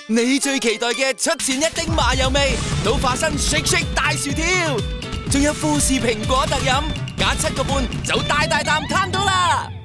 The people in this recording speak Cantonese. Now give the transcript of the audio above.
你最期待嘅出前一丁麻油味，到化身 shake shake 大薯條，仲有富士蘋果特飲，加7個半就大啖攤到啦！